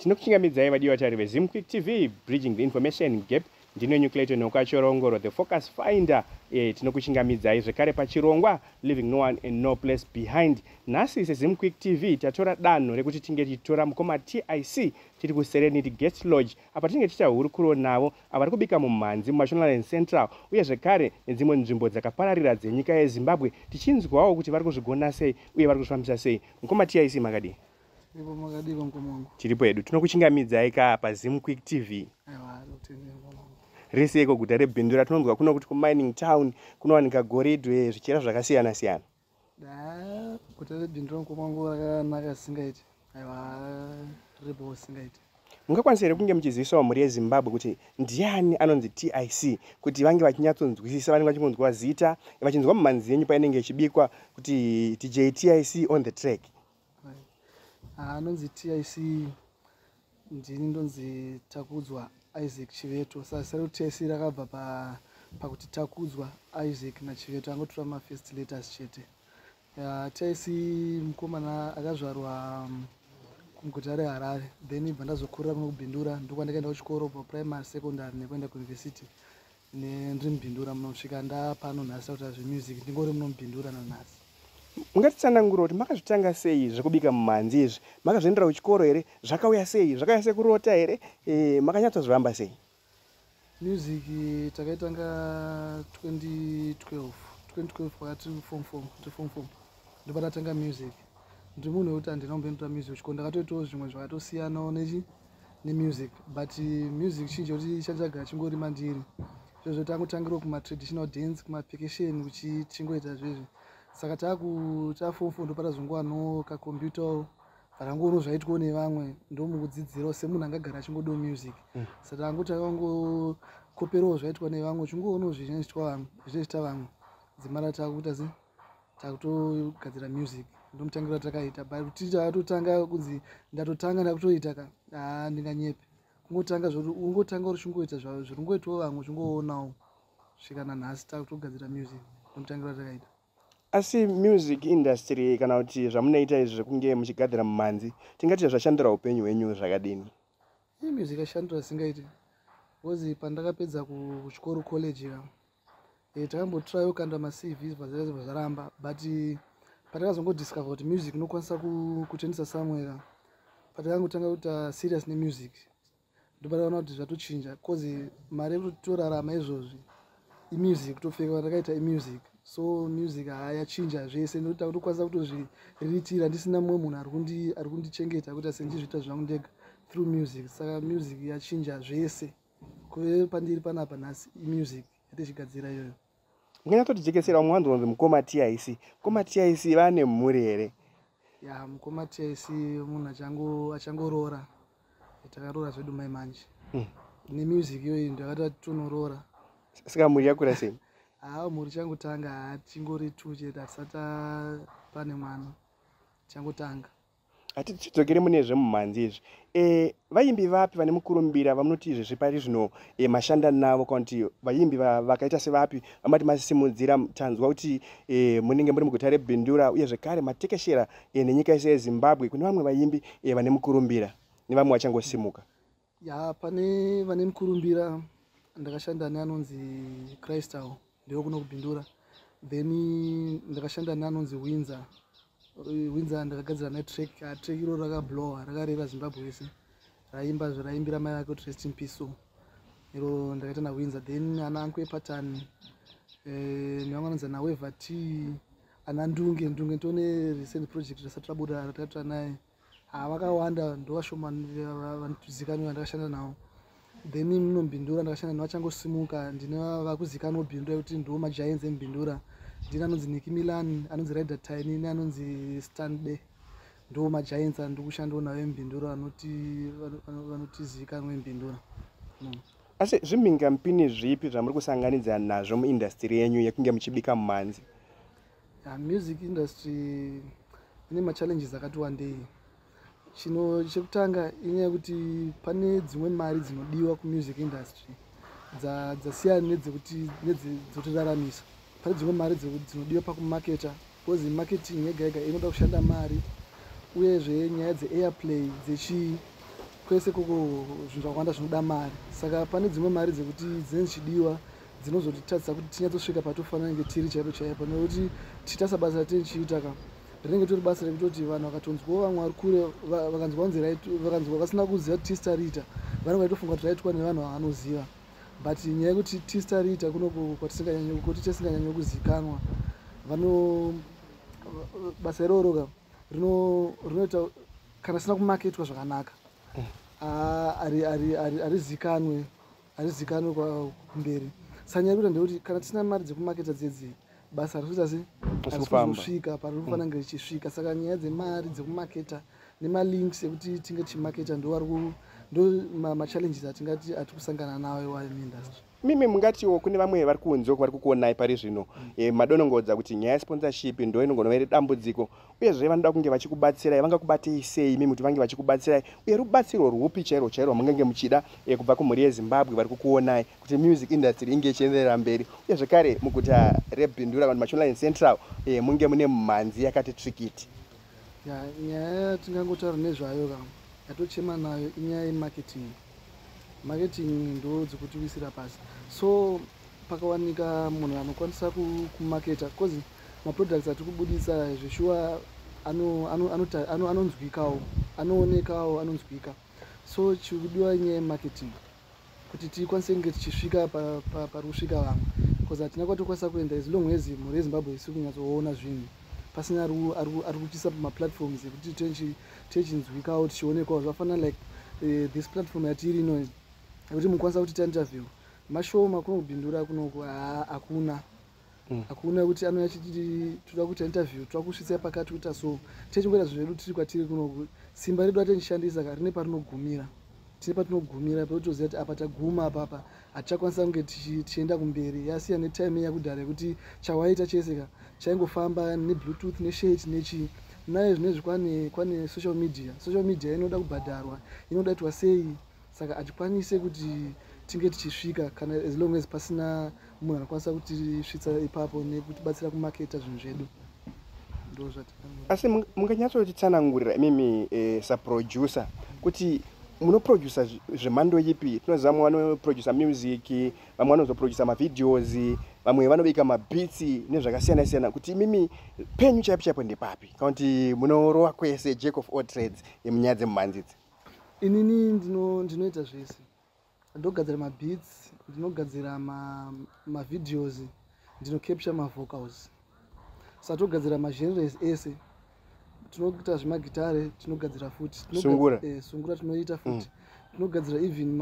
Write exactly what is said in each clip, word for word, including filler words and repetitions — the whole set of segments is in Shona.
Tinokuchingamidzai vadiwa vari veZimquick T V, bridging the information gap. Ndinonyu Clayton Okachorongoro, the focus finder. E, tinokuchingamidzai zvekare pachirongwa leaving no one and no place behind. Nhasi seZimquick T V tatora danho rekuti tinge tichitora mukoma T I C tiri kuSerenity Guest Lodge apa tinge tichahurukuro navo avari kubika mumhanzi muMashonaland Central uye zvekare nedzimwe nzvimbo dzakapararira dzenyika yeZimbabwe tichinzwawo kuti vari kuzvigona sei uye vari kuzvifambisa sei. Mukoma T I C makadi Ibo makadiba mkomongo. Tiripo edu tinokuchingamidzai ka paZimquick T V. Aiwa, ndotende mkomongo. Rese iko guta reBhindura tinonzwa kuno kuti kumining town kunowanika goridhe zvichera zvakasiyana siyana. Da guta reBhindura mkomongo rakanaka singaiti. Aiwa, ribo singaiti. Mungakwanisa here kunge muchizivisawo mhuri yeZimbabwe kuti ndiani anonzi T I C kuti vange vachinyatsonzwisisa vanenge vachingonzwa zita vachinzwa mumhanzi yenyu painenge ichibikwa kuti D J T I C on the track. Anonzi T I C ndini ndonzi Takudzwa Isaac Chiveto. Sasa rero T I C rakabva pa pakuti Takudzwa Isaac naChiveto angotora ma first letters chete. Ya T I C mukomana akazvarwa kuguta reHarare, then ibva ndazokurira kuno kuBhindura ndokwandakaenda kuchikoro pa primary secondary nekuenda ku university ndiri muBhindura munosvika ndapano nhasi kuti zvemusic ndingori muno muBhindura nanhasi. Ungatitsanangura kuti makazvitanga sei zvekubika mumhanzi izvi? Makazviendera kuchikoro here? Zvakauya sei? Zvakauya sekurota here? E, makanyatsozvihamba sei? Music takaitanga twenty twelve kwakati form four kuti form four ndipo ndatanga music. Ndi munhu wekuti handinombenoita music kuchikoro, ndakatoitawo zvimwe zvakatosiyanawo nechi nemusic, but music chinji kuti chachagara chingori mandiri zvezvo tangotangira kuma traditional dance kuma percussion kuchingoita zvezvo. Saka taku form four ndopata zvongwano ka computer varangono zvaitwa nevamwe ndomukudzidzirawo semunhu angagara achingodo music. Mm. Saka angoti akango koperawo zvaitwa nevamwe chingoono zvinoitwa vamwe zvinoita vamwe dzimara takuita zi takutogadzira music ndomutangira takaita, but ticha atotanga kunzi ndatotanga ndakutoita ka ah ndinganyepe kungotanga zvori ungotanga uri chingoita zvavo zviringoitwa vamwe chingoonawo svikana nhasi takutogadzira music ndomutangira takaita. Asi music industry kana kuti zvamunoita izvi zvekunge muchigadzira mumhanzi tingati zvashandira upenyu hwenyu zvakadini? Iyi music yashandira singaiti wozi pandakapedza kuchikoro college ka e takambotrayo kanda ma C Vs vazvaizva zvaramba, but patakazongodiscover kuti music inokwanisa kutendesa somewhere patakangotanga kuita serious nemusic ndopataona kuti zvatochinja cause mari yekuti torarama izvozvi imusic topfeka patakaita imusic. So music hayachinja zvese ndokuti takutokwanisa kutozviriritira ndisina mumwe munhu ari ari kundichengeta kuti sendizviita zvangu ndega through music. Saka music yachinja zvese kuve pandiri panapa nhasi imusic yatichigadzira iyoyo. Unganyatsotijekesera umwe wanzonzi mukoma T I C. Mukoma T I C vane mhuri here? Ya mukoma T I C munhu achango achangoroora takaroora zvedu mai manje. Mm. Nemusic iyoyo ndakati tonorora. Saka mhuri yakura sei? Ah, mhuri changotanga chingori two chete asata pane mwana changotanga. Ati tidzokere mune zvemumhanzi izvi. Eh, vaimbi vapi vane mukurumbira vamunoti izvi zvipari zvino e, mashanda navo kana kuti vaimbi vakaita sevapi vamati masisimudzira tanzwa kuti e, munenge muri muguta reBhindura uye zvekare matekeshera e, nenyika yese yeZimbabwe kune vamwe vaimbi e, vane mukurumbira nevamwe vachangosimuka? Ya pane vane mukurumbira ndakashanda neanonzi Christal ndio kuno kuBhindura, then ndakashanda neanonzi Windsor. Windsor ndakagadzira na track track iro rakablow rakarera Zimbabwe yese raimba zviraimbira mai vake kuti rest in peace. So iro ndakaita na Windsor, then ana ankwe pattern eh nevamwe vanonzi na Weva T ana ndunge ndunge tone recent project rasatrabuda ratata naye avakawanda ndovashoma vantuzikanwa ndakashanda navo. Then muno muBhindura ndakashanda nevachangosimuka ndine vakuzikanwa muBhindura kuti ndo ma giants emuBhindura ndine anonzi Nicky Milan anonzi Rider Tiny neanonzi Stanley ndo ma giants andikushandawo nawo emuBhindura vanoti vanotizikanwa emuBhindura. Mm. Asi zvimhinga mpini zvipi zvamuri kusanganidza nazvo muindustry yenyu yekunge muchibika mumhanzi? Ya music industry ine ma challenges akati wandei. Chino chekutanga inyaya kuti pane dzimwe mari dzinodiwa ku music industry dza dzasiyana nedzekuti nedzekutiraramisa. Pane dzimwe mari dzinodiwa pakumarketa because marketing yega yega inoda kushanda mari uyezve nyaya dze airplay dzechi kwese koko zvinhu zvakawanda zvinoda mari, saka pane dzimwe mari dzekuti dzinenge dzichidiwa dzinozotitadzisa kuti tinyatsosvika patofanira kunge tiri chaipo chaipo, nekuti tichitasa basa ratinochiita ka rinenge tori basa rekutoti vanhu vakatonzwawo vamwe vari kure vakanzwa kunzi vakanzwa vasina kuziva kuti tista riita vanenge vaitofunga kuti raitwa nevanhu vavanoziva, but nyaya yekuti tista riita kunoko kuti tisinganyanyo kuzikanwa vano basa iroro ka rinoita kana sina kumaketwa zvakanaka harizikanwe harizikanwe kumberi. Sanyaya yekuti ndekuti kana tisina mari dzekumaketa dzedzi basa rikuita sei harisvika pari kufanira kunge richisvika. Saka nyaya dzemari dzekumaketa nemalinks ekuti tinge tichimaketa ndo machallenges atingati atikusangana nawo muindustry. Mimi mungatiwo kune vamwe vari kunzwa vari kukuonai pari zvino madonongodza kuti nyaya yesponsorship ndo inogona iri dambudziko, uyezve vanoda kunge vachikubatsirai vangakubatei sei mimi kuti vange vachikubatsirai, uye rubatsiro rwupi chairo chairo munenge muchida kubva kumhuri yeZimbabwe vari kukuonai kuti music industry inge ichienderera mberi, uye zvekare muguta reBhindura kana Mashonaland Central munge mune mhanzi yakati trikiti. Nyaya yatingangotaura nezvayo ka yatochema nayo inyaya yemarketing. Marketing ndo dzekutiwisira pasi, so pakawanika munhu anokwanisa kumaketa cause maproducts atiri kubudisa zveshuwa anonzwikawo anoonekawo anonzwika, so chikudiwa nyaya yemarketing kuti tikwanise kunge tichisvika pari kusvika vamwe, cause hatina kwatokwanisa kuenda as long as mhuri yeZimbabwe isiri kunyatsoona zvinhu pasina ari kuchisa pamaplatforms ekuti techinzwikawo tichionekwawo zvafanana like uh, this platform yatiri ino kuti mukwanisa kuti tainterview mashoma kuno kubhindura kunoko hakuna hakuna kuti anouya chiti toda kuita interview toda kusvitsa pakati kuita so techingoita zvedu tiri kwatiri kuno simba redu atichishandisa ka rine parinogumira tine patinogumira pekutoziva kuti apa taguma apapa hatichakwanisa kunge tichienda kumberi yasiya netime yakudhara yekuti chawaita chese ka chaingofamba nebluetooth neshate nechi naye zvinezvi kwane kwane social media social media inoda kubhadharwa inoda itwa sei, saka hatikwanise kuti tinge tichisvika kana as long as pasina munhu anokwanisa kutisvitsa ipapo nekutibatsira kumaketa zvinhu zvedu. Ndo zvatikanga asi munganyatsotitsanangurira mimi eh, saproducer kuti munoproducer zvemhando ipi? Tinoziva vamwe vanoproducer music, vamwe vanozoproducer mavideos, vamwe vanobika mabeats nezvakasiyana siyana, kuti mimi penyu chaipo chaipo ndepapi kana kuti munorowa kwese jack of all trades munyaya dzemumhanzidzi? Inini ndinoita zvese, ndinogadzira mabeats, ndinogadzira mavideos, ndinocapture mavocals, saka togadzira magenres ese, tinoita zvemagitare tinogadzira futi sungura sungura tinoita futi tinogadzira even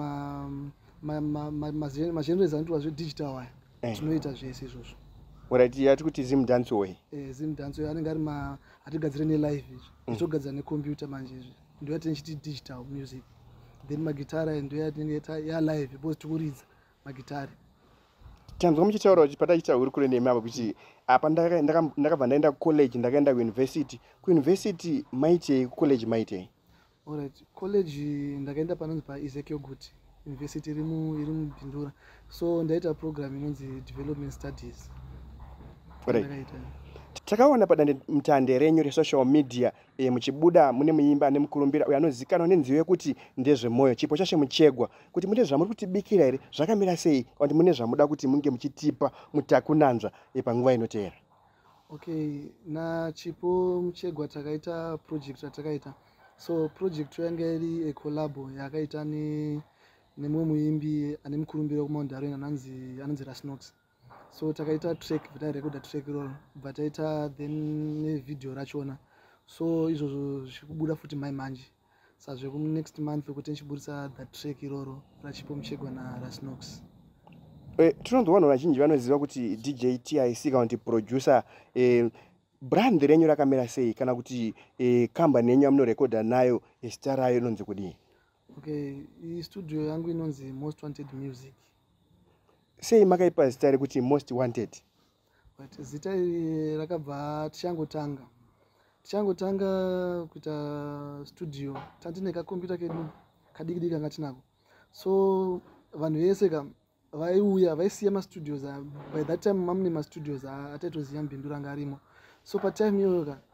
magenres anoitwa zvedigital waya tinoita zvese izvozvo. urati yati kuti zim dance way zim dance way anenge ari hatigadzire nelive izvi togadzira necomputer manje izvi ndo yatinechiti digital music, then magitara ndo yatinenge yalive because tikuridza magitare. Tanzwa muchitaura kuti patachita uri kure nemi apa kuti apa ndakabva ndaenda kucollege ndakaenda kuuniversity. Kuuniversity maitei, kucollege maitei? Alright, college ndakaenda panonzi paEzekiel Guti university iri muBhindura, so ndaita program inonzi development studies. Alright. Takaona padande mutande renyu resocial media e, muchibuda mune muimba nemukurumbira uyo anozikanwa nenziyo yekuti ndezvemoyo chipo chashe Muchegwa, kuti mune zvamuri kutibikira here zvakamira sei kuti mune zvamuda kuti munge muchitipa mutakunanzva panguva inoteera? Okay, na chipo Muchegwa takaita project yatakaita, so project yanga iri a collab yakaita ne nemwe muimbi ane mukurumbira kuMount Arena anonzi anonzi Rasnox. So takaita track vita recorda track iroro but taita then ne video rachona, so izvozvo zvikubuda futi mai manje sazve ku next month kuti nchiburisa that track iroro rachipo Muchegwa na Rasnox. Eh, tinonzwa vanhu vazhinji vanoziva kuti D J T I C kana kuti producer eh, brand renyu rakamira sei kana kuti eh, company yenyu yamunorecorda nayo zita rayo inonzi kudii? Okay, i studio yangu inonzi Most Wanted Music. Sei makaipa zita rekuti Most Wanted? But zita iri rakabva tichangotanga tichangotanga kuita studio tandine kakompyuta kedu kadikidiki kanga tinako, so vanhu vese ka vaiuya vaisiya mastudios by that time mamune mastudios ataitoziva muBhindura anga arimo, so patime iyoyo ka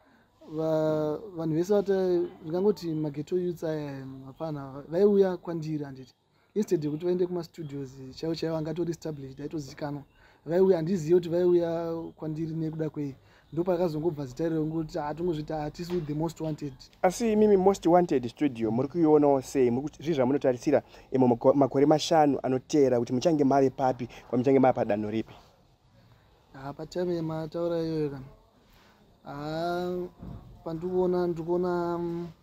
vanhu vese vati ndingangoti mageto youths aya hapana vaiuya kwandiri handiti instead yekuti vaende kumastudios chaivo chaivo angatori established aitozivikanwa vaiuya handizivi kuti vaiuya kwandiri nekuda kwei ndopakazongobva zita irero ngokuti hatongozviti hatisi the most wanted. Asi mimi most wanted studio muri kuionawo sei? Zvii zvamunotarisira makore mashanu anoteera kuti muchange mave papi kwamuchange mava padanho ripi? Ha patime yemataura iyoyo kana ha pandikuona ndikuona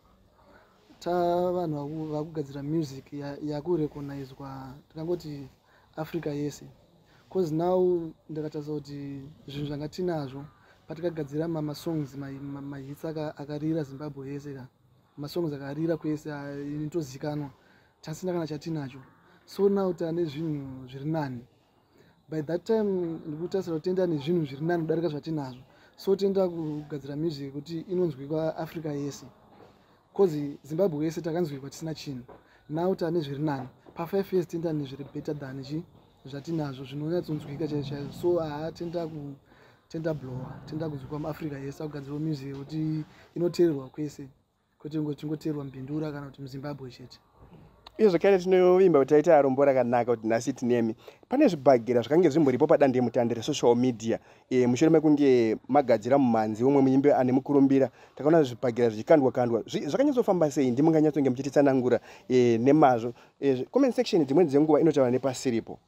ta vanhu vakugadzira music yakurecognizwa ndingangoti Africa yese, cause now ndakatarisa kuti zvinhu zvanga tinazvo patikagadzira masongs mahits akarira Zimbabwe yese ka masongs akarira kwese inotozikanwa tasina kana chatinacho, so now tane zvinhu zviri nani. By that time ndikutasira kuti tenda nezvinhu zviri nani kudarika zvatinazvo, so tenda kugadzira music kuti inonzwikwa Africa yese, cause Zimbabwe yese takanzwikwa tisina chinhu. Now tane zviri nani pa five years tenda nezviri better than chi zvatinazvo zvinonyatsonzwika chaizvo, so ha tenda ku tenda blower tenda kuzwikwa muAfrica yese akugadzirwa music kuti inoteerwa kwese kwete ngotingoteerwa mbindura kana kuti muZimbabwe chete. Iyo zvakare tinovimba kuti taita arombo rakanaka kuti nhasi tinemi pane zvibhagera zvakange zvimboripo padande mutande resocial media e, mushure mekunge magadzira mumhanzi umwe muimbe ane mukurumbira takaona zvibhagera zvichikandwa kandwa zvakanyatsofamba sei? Ndimunganyatsonge muchititsanangura e, nemazvo e, comment section dzimweni dzenguva inotaura nepasiripo.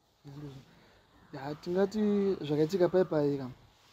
Ya tingati zvakaitika paipaika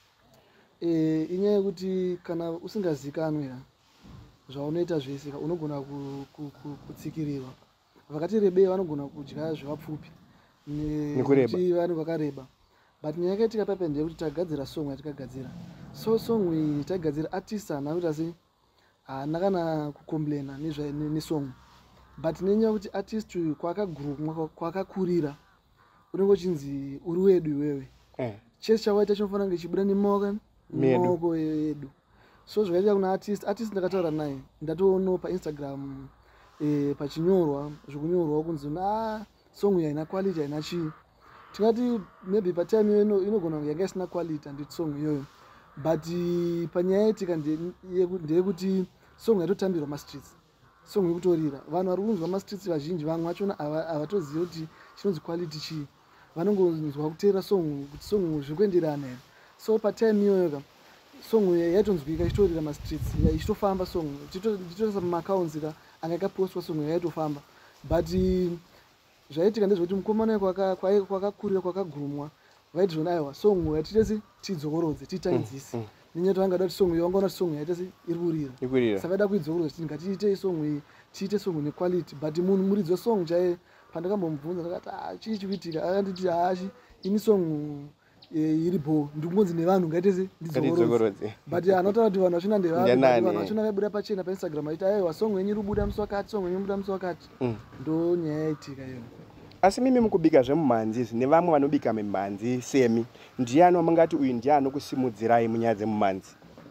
e, inyaya yekuti kana usingazikanwi zvaunoita zvese unogona kutsikirirwa. Vakati rebei vanogona kudya zvevapfupi nekuti vanhu vakareba, but nyaya yakaitika paipa ndeyekuti tagadzira song yatikagadzira, so song iyi taigadzira artist haana kuti asi haana kana kucomplaina nesong, but nenyaya yekuti artist uyu kwakagurumwa kwakakurira unenge uchinzi uri wedu iwewe eh. Chese chawaita chinofanira kunge chibuda nemaoko nemaoko edu, so zvakaitika kuna artist artist ndakataura naye ndatoono paInstagram e, pachinyorwa zvikunyorwa kunzi na song iyi haina quality haina chii. Tingati maybe patime iyoyo inogona kunge yanga isina quality handiti song iyoyo, but panyaya yaitika ndeyekuti song yaitotambirwa mastreets, song yekutorira vanhu vari kunzwa mastreets vazhinji vamwe vachona havatozivi kuti chinonzi quality chii, vanongonzwa kuteera song kuti song zviri kuenderana here. So patime iyoyo ka song yaitonzwika ichitorira mastreets ichitofamba song tichitorisa mumaaccounts ka anga yakapostwa song yaitofamba, but zvaitika ndezvekuti mukomana kwakakurira kwakagurumwa vaiti zvona aiwa song yatitesi tidzokorodze titaidzise nenyaya yekuti vangada kuti song iyi vangaona kuti song yaitesi iri kurira saka vaida kuidzokorodza kuti ngatiite song iyi tiite song nequality, but munhu muridzi wesong chaiye pandakambomubvunza ndakati ah chii chikuitika, akanditi hachi ini song iripo ndikungonzi nevanhu ngaitese ndidzokorodze, but anotaura kuti vanhu vachona ndevanhu vachona vaibuda pachena paInstagram aiti aiwa song yenyu iribuda musi wakati song yenyu iribuda musi wakati, ndo nyaya yaitika iyo. Asi mimi mukubika zvemumhanzi zvine vamwe vanobika mimhanzi semi, ndiani wamangati uyu ndiye anokusimudzirai munyaya dzemumhanzi?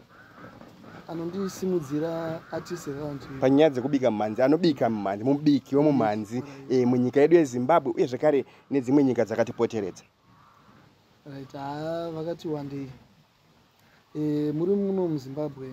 Anondisimudzira artist around panyaya dzekubika mumhanzi, anobika mumhanzi, mubiki wemumhanzi e, munyika yedu yeZimbabwe uye zvakare nedzimwe nyika dzakatipoteredza. Right, ha vakati one day e, muri muno muZimbabwe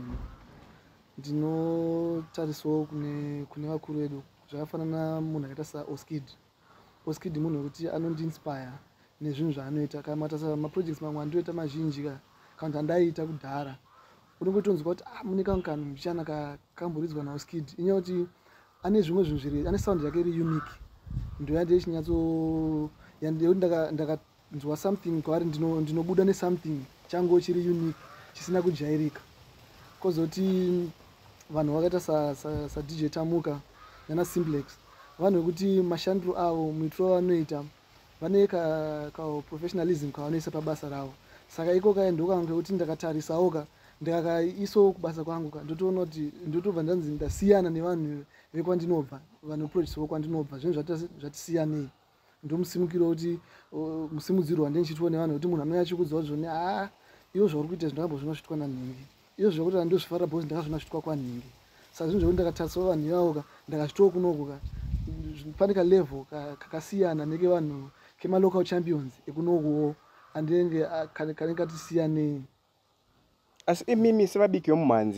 ndinotarisawo kune kune vakuru vedu zvakafanana munhu akaita saOskid. Oskid munhu wekuti anondiinspire nezvinhu zvaanoita, kana matarisa maprojects mamwe andinoita mazhinji ka kana kuti andaiita kudhara unongotonzwa kuti ah mune kamwe kanhu muchana kakamboridzwa naOskid, inyaya yekuti ane zvimwe zvinhu zviri, ane sound yake iri unique, ndo yandei chinyatso yandei ndakanzwa something kwaari ndinobuda nesomething changu chiri unique chisina kujairika, kozoti vanhu vakaita saDJ Tamuka nana Simplex vanhu vekuti mashandiro avo muitiro wavanoita vane kaprofessionalism kavanoisa pabasa ravo, saka iko kae ndokange kuti ndakatarisawo ka ndakakaisawo kubasa kwangu ka ndotoona kuti ndotobva ndanzi ndasiyana nevanhu vekwandinobva, vanhu projects vokwandinobva zvinhu zvatisiyanei, ndomusimukiro kuti musimudziro wandinichitwa nevanhu kuti munhu anouya achikudzawo zvone ah iwo zvauri kuita zvindakambozviona zvichitwa nanhingi, iyo zvakuti andozvifara bhozi ndakazviona zvichitwa kwanhingi, saka zvinhu zvekuti ndakatarisawo vanhu ivavo ka ndakazvitawo kunoku ka pane kalevel kakasiyana neke vanhu kemalocal champions ekunokuwo andenge kanenge katisiyanei. Asi imimi sevabiki vemumhanzi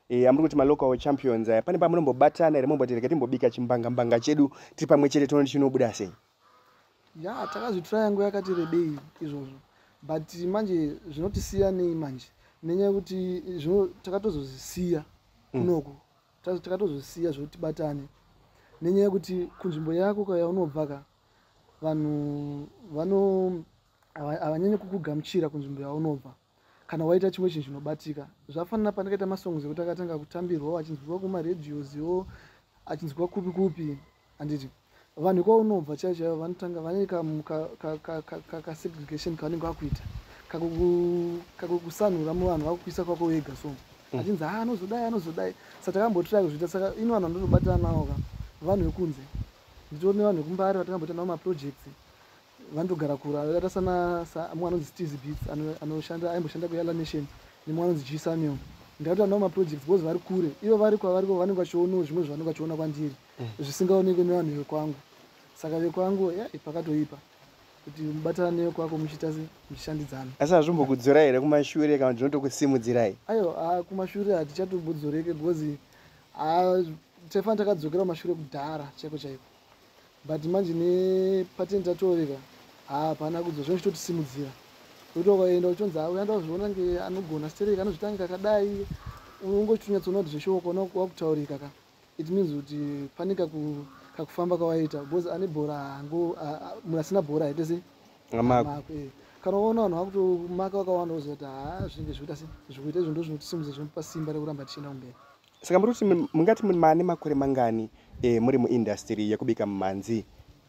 eh amuri kuti ma local champions aya pane pamunombobatana ere mumboti timbobika chimbanga mbanga chedu tiri pamwe chete tono chinobuda sei? Ya takazvitry yangu yakati rebei izvozvo but manje zvinotisiya nei manje nenyaya yekuti zvino takatozozisiya kunoko mm. takatozosiya zvoti batane nenyaya yekuti kunzvimbo yako kwa yaunobva ka vanhu vano avanyanye kukugamuchira kunzvimbo yaunobva kana waita chimwe chinhu chinobatika zvafanana pandakaita masongs ekuti akatanga kutambirwa achinzwiwa kumaradiosiwo achinzwiwa kupi kupi handiti vanhu kwaunobva chaivo chaivo vanotanga vane kasegregation kavanenge vakuita kakukusanhura muvanhu vakukuisa kwako wega so achinzi a anozodai anozodai saka takambotira kuzviita saka ino vanhu vandotobatana navo ka vanhu vekunze nditori nevanhu vekumbari vatakambota navo maprojects vandogara kura vakaita sana mumwe anonzi Steezy Beats anoshanda aimboshanda kuYala Nation nemumwe anonzi G Samuel ndakatoa navo maprojects because vari kure ivo vari kwavariko vanenge vachionawo zvimwe zvavanenge vachiona kwandiri zvisingaonekwi nevanhu vekwangu saka vekwangu ya pakatoipa kuti mubatana newekwako muchiita se muchishandidzana. Asi hazvimbokudzora here kumashure kana ndinotokusimudzirai? Aiyo kumashure hatichatombodzoreke because taifanira takadzokera kumashure kudhara chaiko chaiko but manje nepateni tatoreka hapana kudzora zvinototisimudzira kuti ukaenda uchonzi uenda kuzviona nge anogona stereka anozvitanga kakadai unongochitonyatsona kuti zveshoko kona wakutaurika ka it means kuti panika kakufamba kawaita because ane bhora hango munhu asina bhora haite se amako kana uona vanhu vakutomaka vakawanda uzoti ha zvinenge zvikuita se zvikuita izvo ndo zvinotisimudza zvinotipa simba rekuramba tichienda kumberi. Saka muri kuti mungati mane makore mangani eh, muri muindustry yekubika mumhanzi?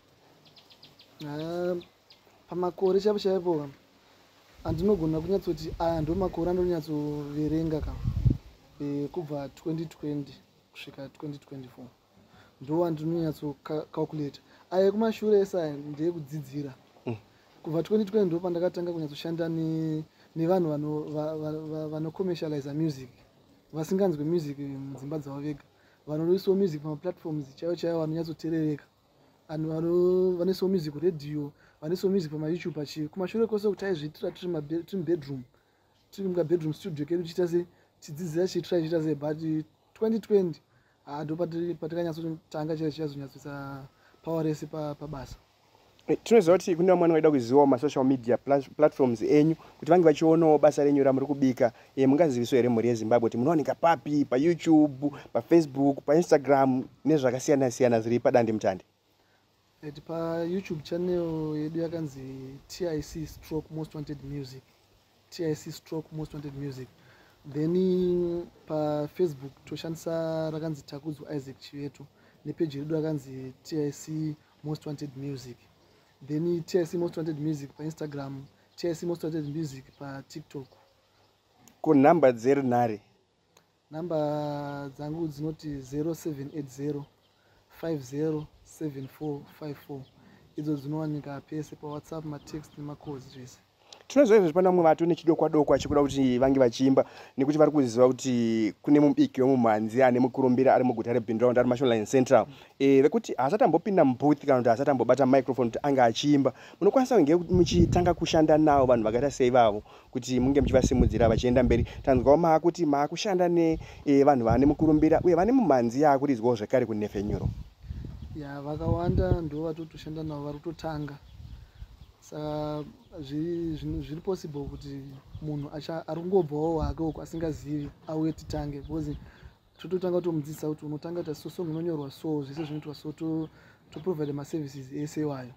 Uh, pamakore chaipo chaipo handinogona kunyatsoti aya ndo makore andonyatsoverenga ka e, kubva twenty twenty kusvika twenty twenty-four ndo andinonyatsokalculata aya ekumashure esa ndeyekudzidzira mm. kubva twenty twenty ndo pandakatanga kunyatsoshanda nevanhu vanocommercialize music vasinganzwe music mudzimba dzavo vega vanoisawo music pamaplatforms chaivo chaivo vanonyatsoterereka vanhu vanoisawo music radio vanoisawo music pamayoutube pachi kumashure kwose kuti taizviitira tiri mubedroom tiri mukabedroom studio kedu tichiita se tidzidzira chiitira chiita se but twenty twenty ndo patikanyatsotanga chaivo chazonyatsoisa power rese pabasa. Tinoziva kuti kune vamwe vanoida kuzivawo masocial media platforms enyu kuti vange vachionawo basa renyu ramuri kubika e, mungaziviso here mhuri yeZimbabwe kuti munowanika papi paYouTube paFacebook paInstagram nezvakasiyana siyana zviri padande mutande? Eti paYouTube channel yedu yakanzi T I C stroke most wanted music T I C stroke most wanted music then paFacebook toshandisa rakanzi Takudzwa Isaac Chiveto nepeji yedu rakanzi T I C most wanted music then T I C most wanted music paInstagram T I C most wanted music paTikTok. Kunhamba dzeri nhare? Namba dzangu dzinoti zero seven eight zero five zero seven four five four idzo dzinowanika pese paWhatsApp matext nemacalls zvese. Tinoziva izvo pana mumwe vatu nechidokwa dokwa chikuda kuti vange vachiimba nekuti vari kuziva kuti kune mubiki wemumhanzi ane mukurumbira ari muguta reBindraund ari Mashonaland Central eh vekuti haasati ambopinda mubooth kana kuti haasati ambobata microphone kuti anga achiimba munokwanisa kunge muchitanga kushanda navo vanhu vakaita sei vavo kuti munge muchivasimudzira vachienda mberi tanzwawo maakuti maakushanda nevanhu vane mukurumbira uye vane mumhanzi yaakuridzwawo zvekare kunefenyuro? Ya vakawanda ndo vatotoshanda navo vari kutotanga saka zviri possible kuti munhu ari kungobvawo hake uko asingazivi auye titange because tototanga kutomudzidzisa kuti unotanga kuti so song inonyorwa so zvese zvinoitwa so toprovide maservices ese iwayo.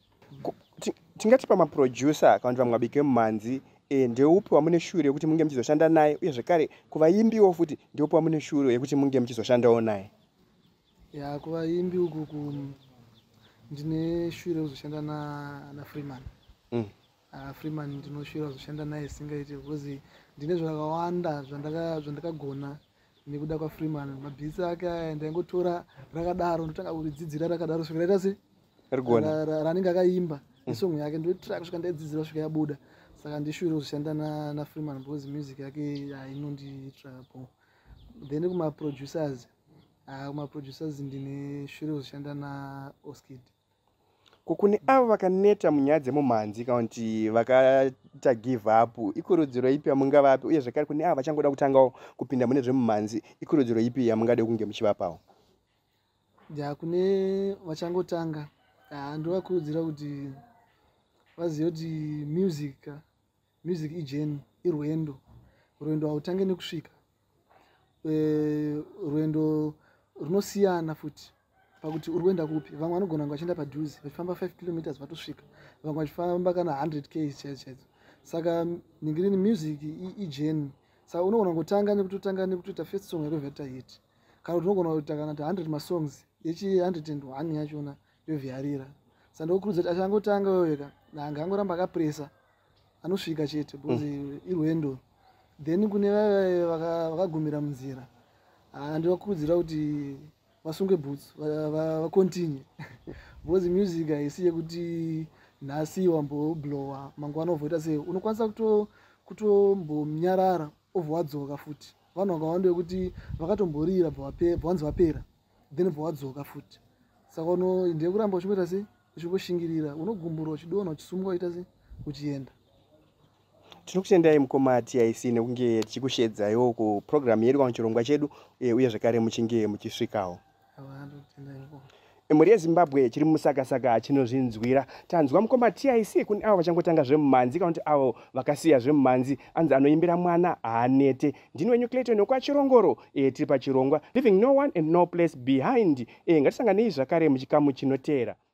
Tingati pamaproducer kana kuti vamwe vabiki vemumhanzi e, ndeupi wamune shure yekuti munge muchizoshanda naye uye zvekare kuvaimbiwo futi ndeupi wamune shure yekuti munge muchizoshandawo naye? Ya kuvaimbi uku ndine shure kuzoshanda na Freeman. Mm. Uh, Freeman ndinoshure kuzoshanda naye singaite because ndine zvakawanda zvandakagona nekuda kwaFreeman. Mabhitsi ake aya ndaingotora rakadaro ndotanga kuridzidzira rakadaro kusvika raita se rigona ranenge akaimba isong yake ndoitira kusvika ndaidzidzira kusvika yabuda saka ndishure kuzoshanda na, na Freeman because music yake inondiitira po. Then kuma producers ah kuma producers ndine shure kuzoshanda na Oskid. kukune avo vakaneta munyaya dzemumhanzi kana kuti vakaita give up ikurudziro ipi yamungavapi uye zvakare kune avo vachangoda kutangawo kupinda mune zvemumhanzi ikurudziro ipi yamungade kunge muchivapawo? ya kune vachangotanga ndovakurudzira kuti vazive kuti music music ijeni irwendo. Rwendo hautange nekusvika, rwendo runosiyana futi pakuti urikuenda kupi. Vamwe vanogona kunge vachienda padhuze vachifamba five kilometers vatosvika, vamwe vachifamba kana one hundred k's chaidzo chaidzo. Saka ningirini music ijeni. Saka unogona kutanga nekutotanga nekutoita first song yakovheta hit, kana kuti unogona kuita kana one hundred masongs yechi one hundred and one yachona yovhyarira. Saka ndokurudzira kuti achangotanga weweka nanga angoramba akapresa anosvika chete because irwendo. Then kune vakagumira munzira ndovakurudzira kuti vasunge boots vacontinue because music haisi yekuti nhasi wamboblowa mangwana ovhoita sei. Unokwanisa kutombonyarara obva wadzoka futi. Vanhu vakawanda vekuti vakatomborira bvanzi vapera then bva wadzoka futi. Saka ndekuramba uchimboita sei uchimboshingirira, unogumburwa uchidonha uchisumuka uchiita sei uchienda. Tinokutendai mukoma T I C nekunge tichikushedzaiwo kupurogiramu yedu kana chirongwa chedu uye zvakare muchinge muchisvikawo. Mhuri yeZimbabwe chiri musakasaka chinozvinzwira. Tanzwa mukoma T I C kune avo vachangotanga zvemumhanzi kana kuti avo vakasiya zvemumhanzi anzi anoimbira mwana haanete. Ndini wenyu Clayton Okwachirongoro, tiri pachirongwa Leaving No One and No Place Behind. Ngatisanganei zvakare muchikamu chinotera.